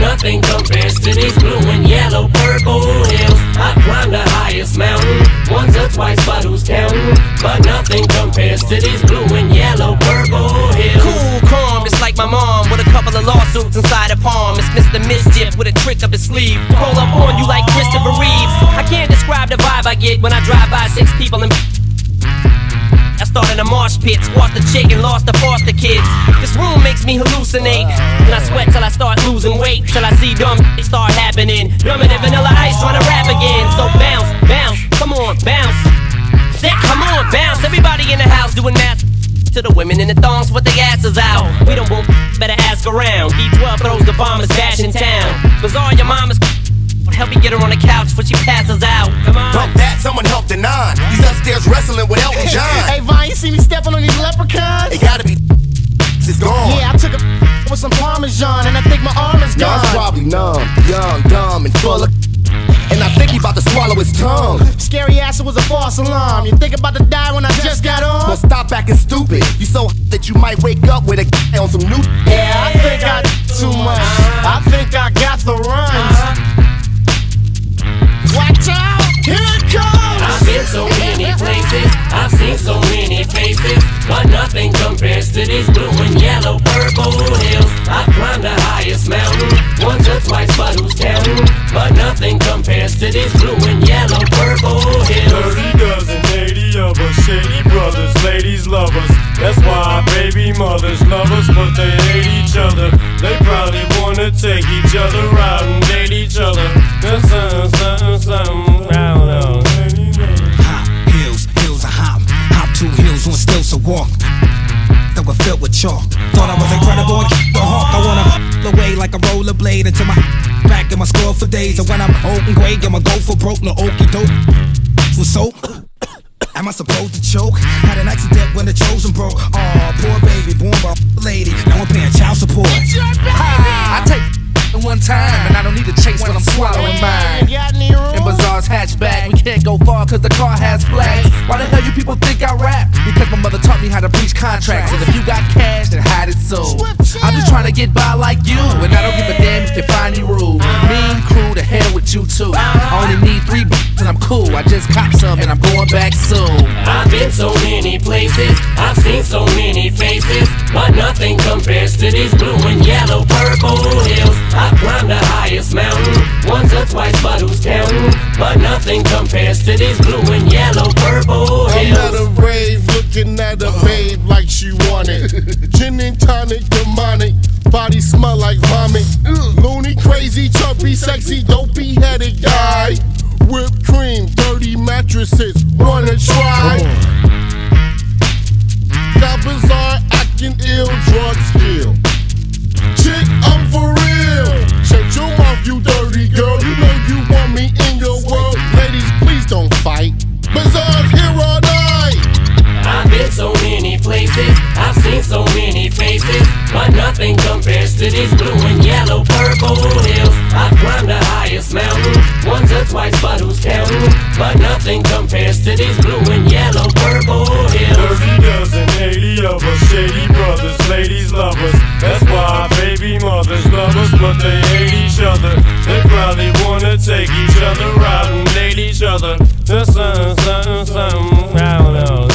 nothing compares to these blue and yellow purple hills. I've climbed the highest mountain once or twice, but who's counting? But nothing compares to these blue and yellow purple hills. Cool, calm, it's like my mom with a couple of lawsuits inside her palm. It's Mr. Mischief with a trick up his sleeve. Roll up on you like Christopher Reeves. I can't describe the vibe I get when I drive by 6 people and I started a marsh pit, squashed the chick and lost the foster kids. This room makes me hallucinate, and I sweat till I start losing weight, till I see dumb shit start happening. Dumber than Vanilla Ice trying to rap again. So bounce, bounce, come on, bounce. Say, come on, bounce. Everybody in the house doing math to the women in the thongs with their asses out. We don't want, better ask around. D12 throws the bombers bash in town. Bizarre, your mama's help me get her on the couch before she passes out. Come on. Bump that, someone help the nine. He's upstairs wrestling with Elton John. Hey Vine, you see me stepping on these leprechauns? It gotta be it's gone. Yeah, I took a with some Parmesan and I think my arm is gone. No, it's probably numb, young, dumb, and full of and I think he about to swallow his tongue. Scary ass, it was a false alarm. You think about to die when I just got on? Well, stop acting stupid. You so that you might wake up with a on some new. Yeah, I think I too much. I think I got the runs. Watch out, here it comes! I've been so many places, I've seen so many faces, but nothing compares to these blue and yellow purple hills. I've climbed the highest mountain once or twice, but who's counting? But nothing compares to these blue and yellow purple hills. 30 dozen, 80 of us, shady brothers, ladies love us. That's why baby mothers love us, but they hate each other. They probably wanna take each other out and date each other. That's something, I don't know. Hop, hills, hills I hop 2 hills on stilts to walk. That were filled with chalk. Thought I was incredible and the hawk. I wanna away like a rollerblade until my back in my score for days. And when I'm old and gray, I'ma go for broke, no okey doke. For soap. Am I supposed to choke? Had an accident when the chosen broke. Aw, poor baby, born by a lady. Now I'm paying child support. I take one time and I don't need to chase when I'm swallowing mine. In Bazaar's hatchback, we can't go far cause the car has flags. Why the hell you people think I rap? Because my mother taught me how to breach contracts. And if you got cash, then hide it so. I'm just trying to get by like you, and I don't give a damn if you find me rude. Mean crew, to hell with you too. I only need 3 and I'm cool. I just cop some and I'm going back soon. I've been so many places, I've seen so many faces, but nothing compares to these blue and yellow purple hills. I've climbed the highest mountain once or twice, but who's counting? But nothing compares to these blue and yellow purple hills. I'm at a rave looking at a babe like she wanted. Gin and tonic, demonic, body smell like vomit. Loony, crazy, chubby, sexy, dopey headed guy. Whipped cream, dirty mattresses, wanna try? Got bizarre, acting ill, drugs kill. Chick, I'm for real. Shut your mouth, you dirty girl. You know you want me in your world. Ladies, please don't fight. Bizarre's here all night. I've been so many places, I've seen so many faces, but nothing compares to these blue and yellow purple hills. I've climbed the highest mountain once or twice, but who's counting? But nothing compares to these blue and yellow purple hills. 30 dozen, 80 of us, shady brothers, ladies love us. That's why baby mothers love us, but they hate each other. They probably wanna take each other out and date each other. That's something, I don't know.